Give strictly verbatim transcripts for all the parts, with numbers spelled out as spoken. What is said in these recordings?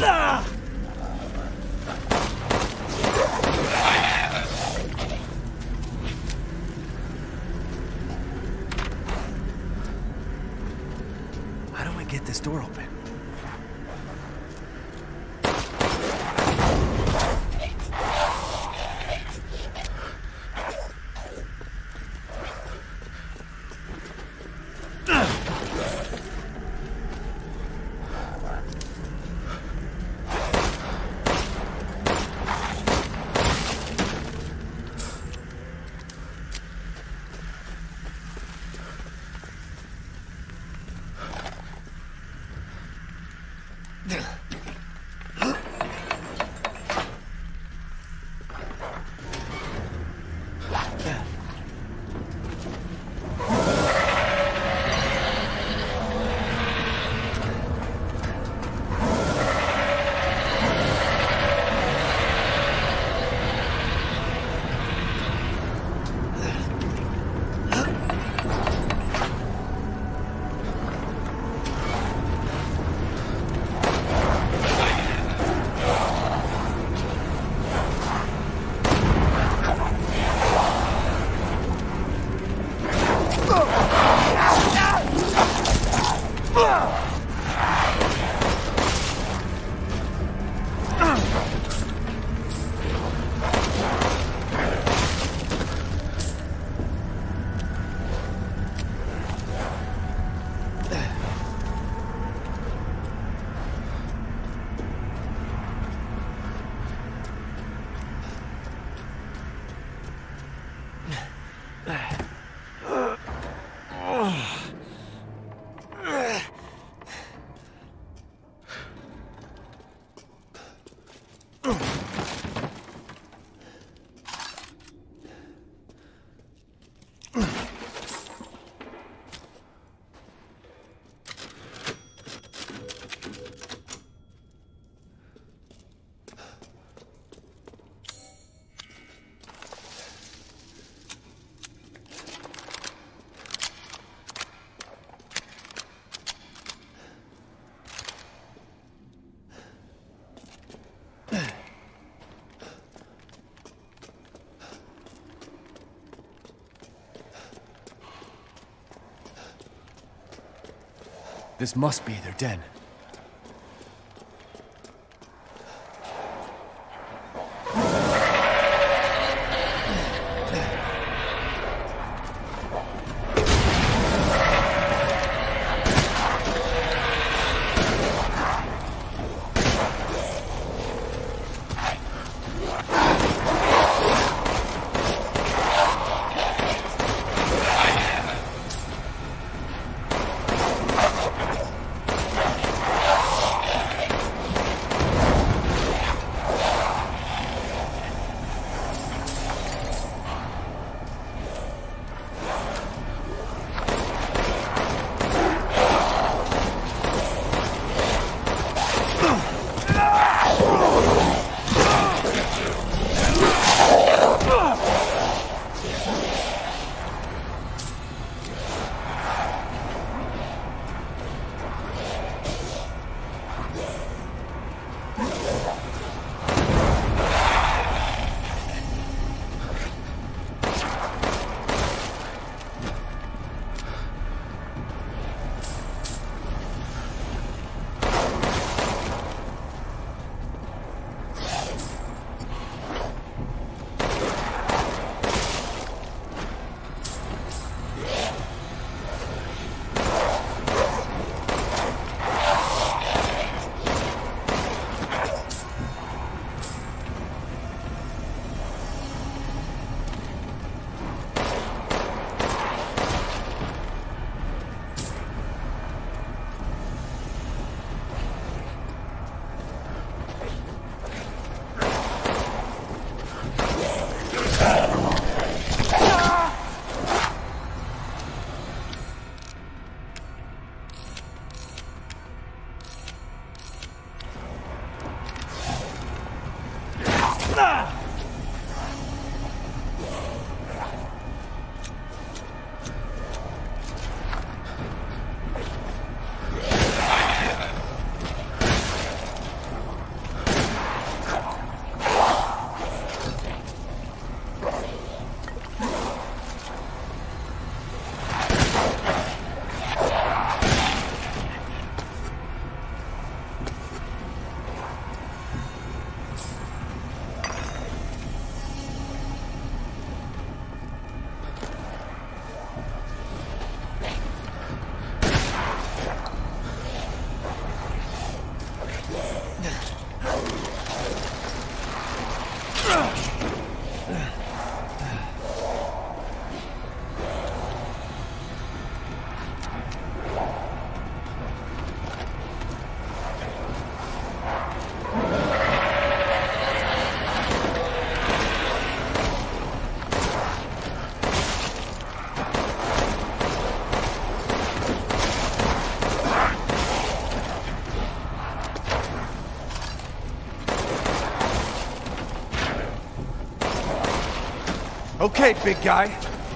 How do I get this door open? This must be their den. Okay, big guy.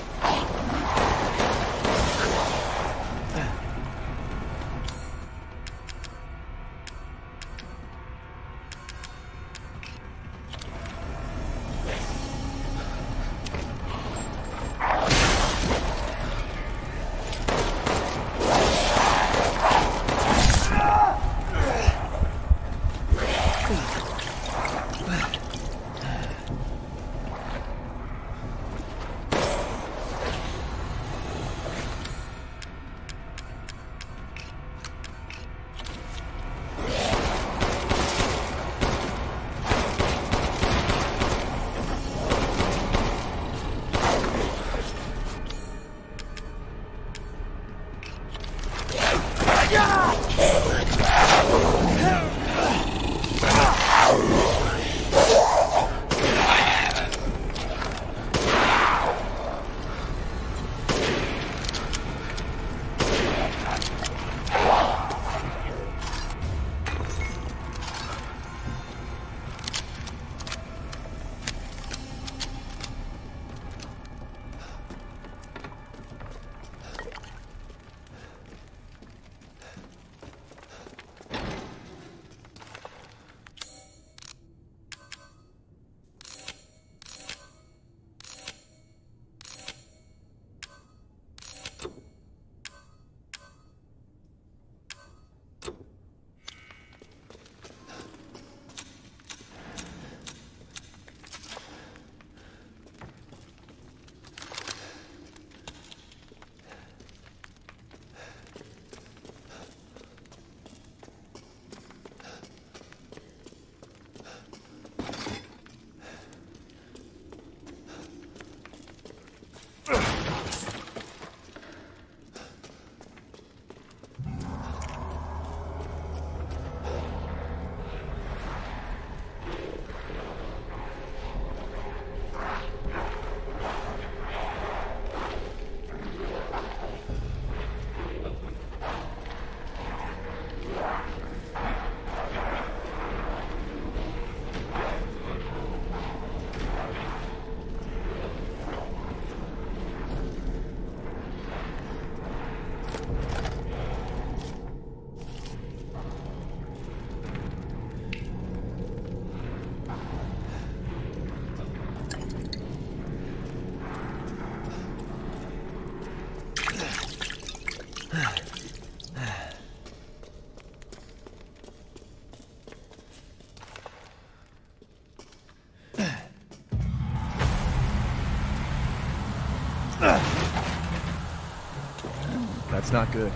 That's not good.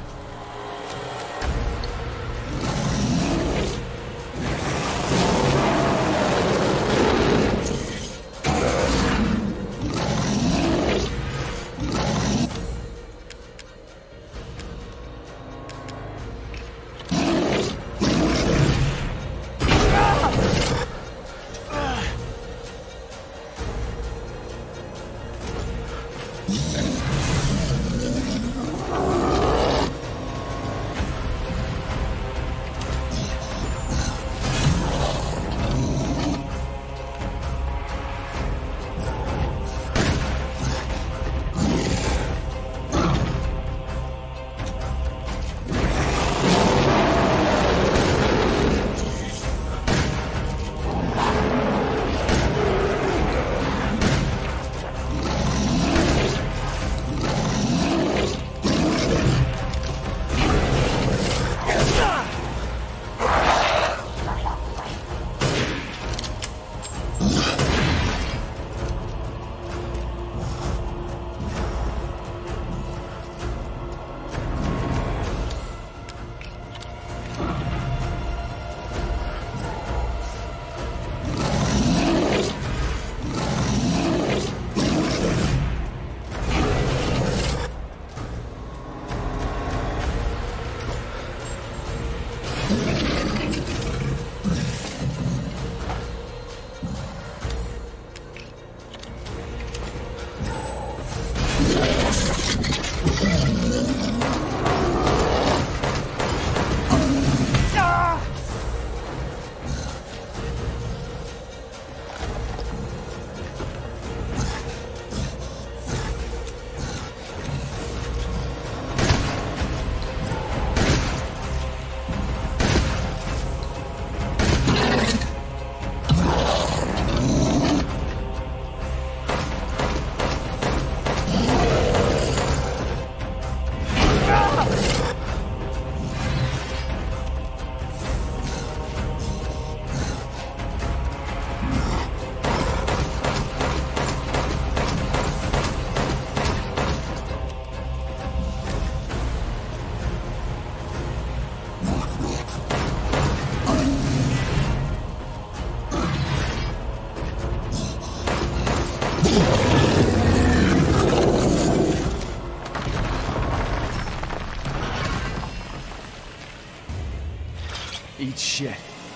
Eat shit.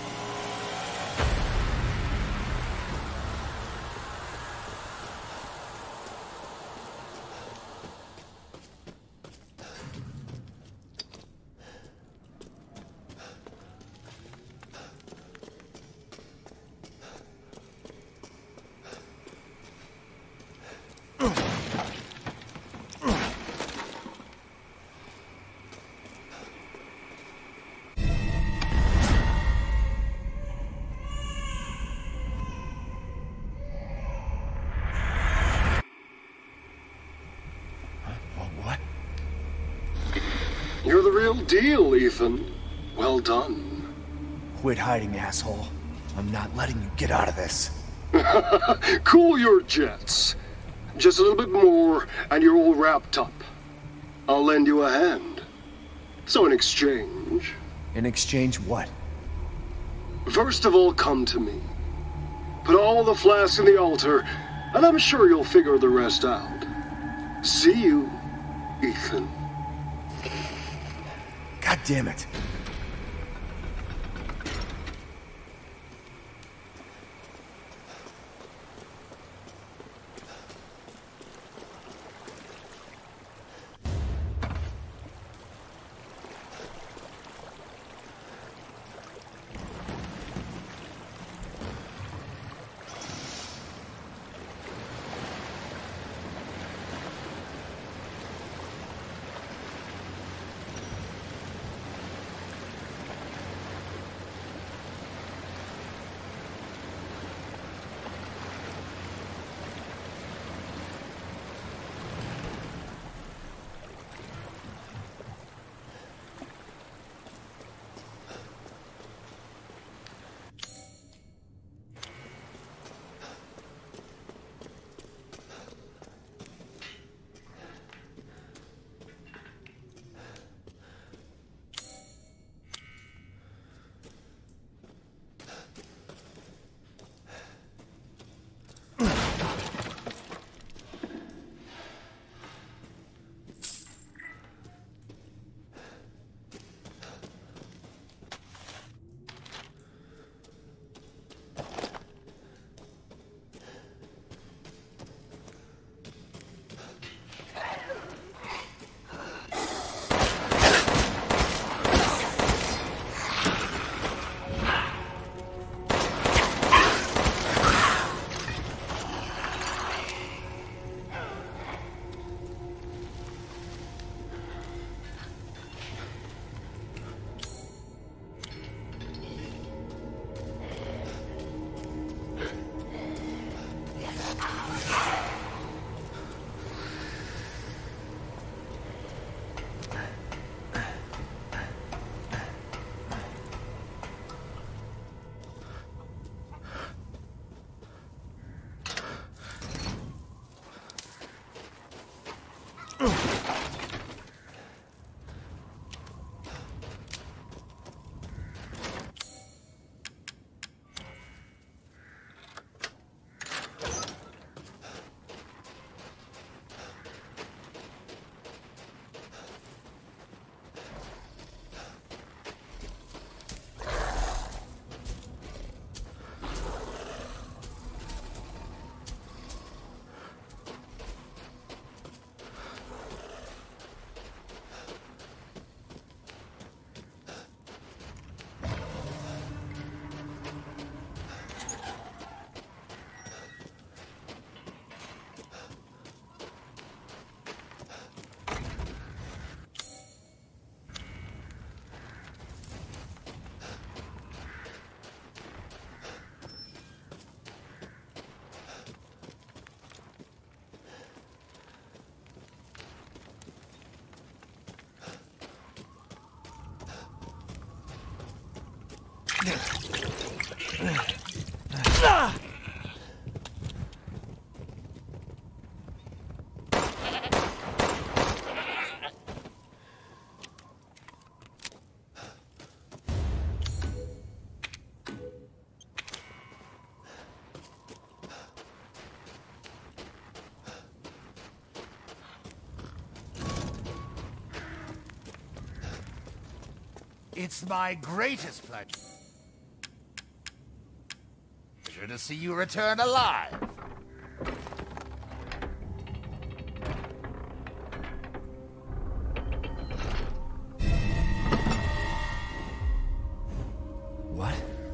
You're the real deal, Ethan. Well done. Quit hiding, asshole. I'm not letting you get out of this. Cool your jets. Just a little bit more, and you're all wrapped up. I'll lend you a hand. So in exchange... In exchange what? First of all, come to me. Put all the flasks in the altar, and I'm sure you'll figure the rest out. See you, Ethan. God damn it. It's my greatest pleasure Pleasure to see you return alive. What?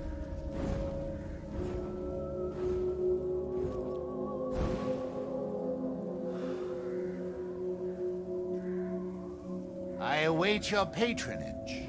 I await your patronage.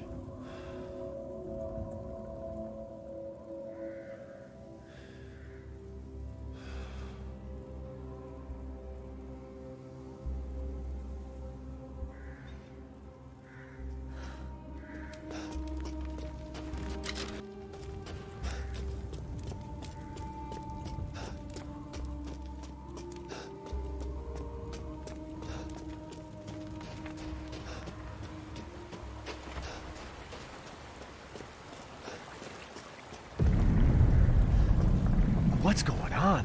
What's going on?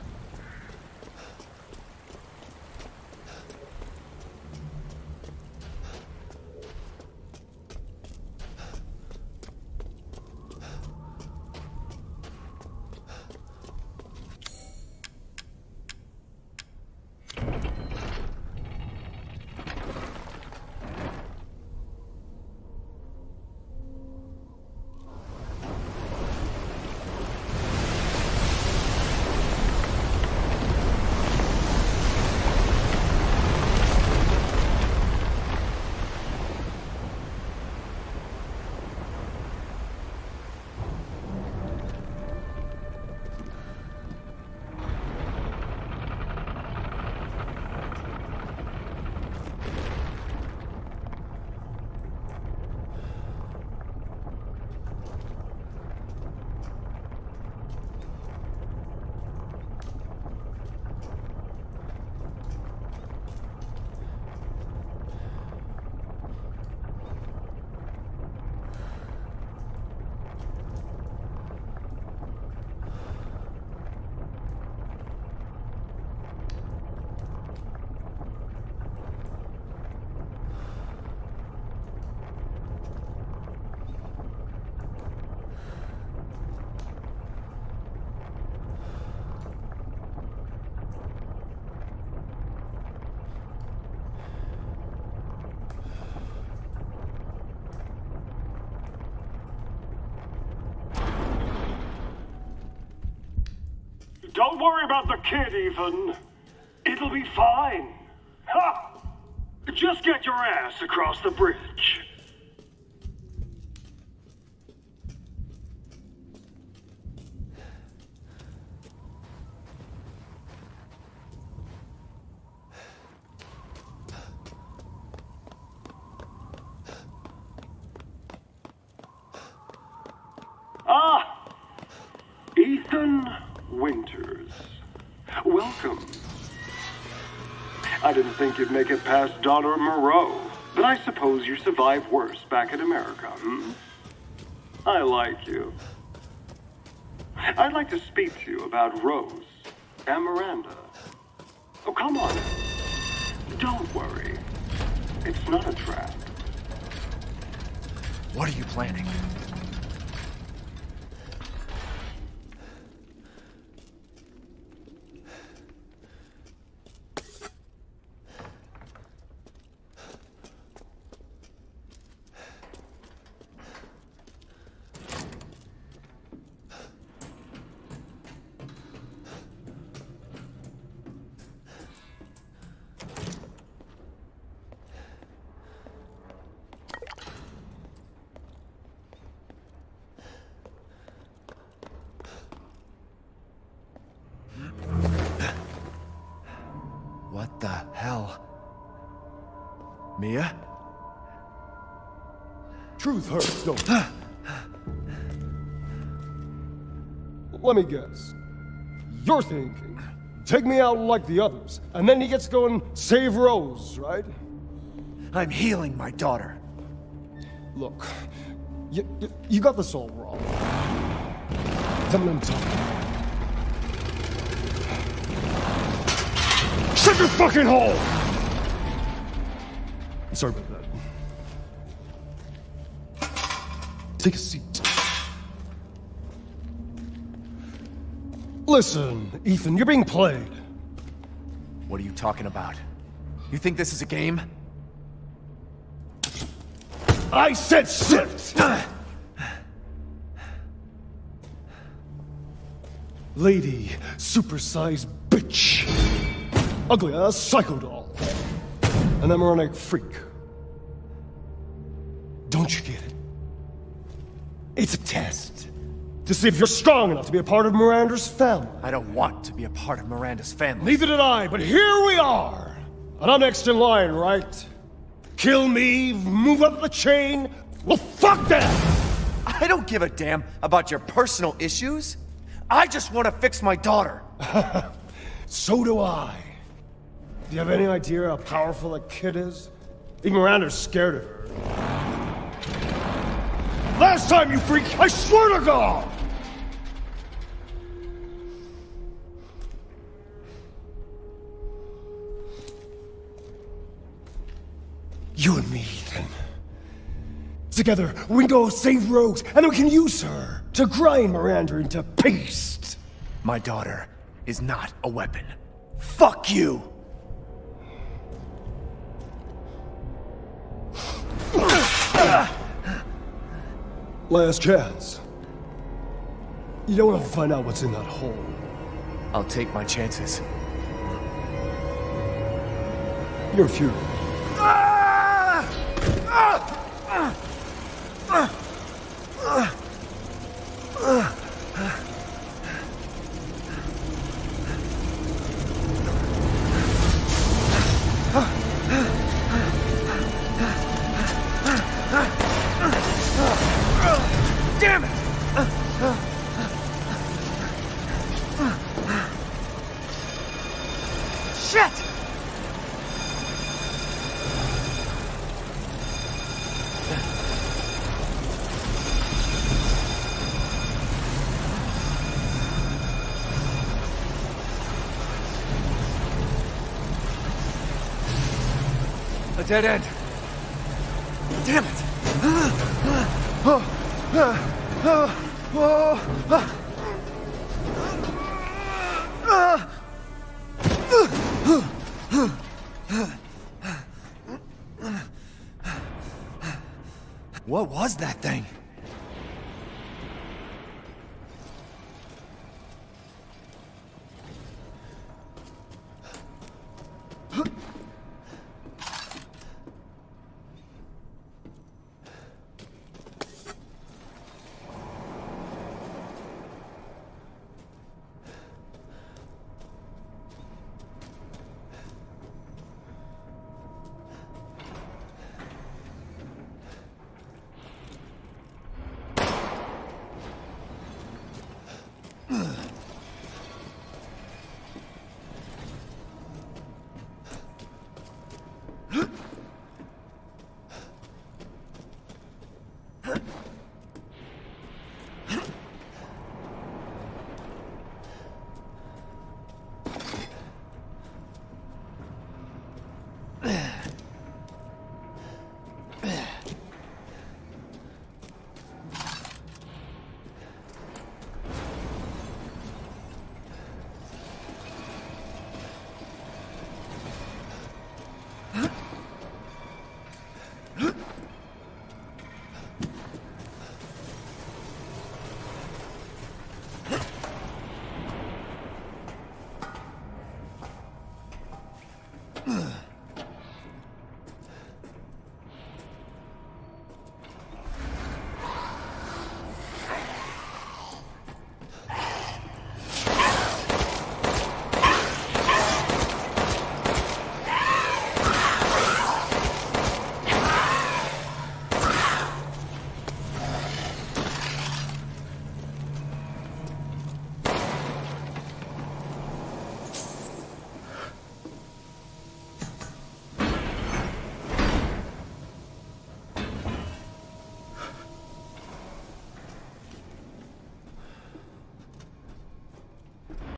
Don't worry about the kid, Ethan. It'll be fine. Ha! Just get your ass across the bridge. Ah! Ethan Winters. Welcome. I didn't think you'd make it past Daughter Moreau, but I suppose you survived worse back in America, hmm? I like you. I'd like to speak to you about Rose and Miranda. Oh, come on. Don't worry. It's not a trap. What are you planning? What the hell? Mia? Truth hurts, don't it? Let me guess. You're thinking, take me out like the others, and then he gets to go and save Rose, right? I'm healing my daughter. Look, you, you, you got this all wrong. Tell me what I'm talking about. Shut your fucking hole! Sorry about that. Take a seat. Listen, Ethan, you're being played. What are you talking about? You think this is a game? I said sit! Lady, supersized bitch. Ugly ass psycho doll. An embryonic freak. Don't you get it? It's a test. To see if you're strong enough to be a part of Miranda's family. I don't want to be a part of Miranda's family. Neither did I, but here we are. And I'm next in line, right? Kill me, move up the chain. Well, fuck that! I don't give a damn about your personal issues. I just want to fix my daughter. So do I. Do you have any idea how powerful that kid is? Even Miranda's scared of her. Last time, you freak, I swear to God! You and me, Ethan. Together, we can go save Rose, and we can use her to grind Miranda into paste. My daughter is not a weapon. Fuck you! Last chance. You don't want to find out what's in that hole. I'll take my chances. You're futile. Damn it! Shit! A dead end. Damn it! What was that thing?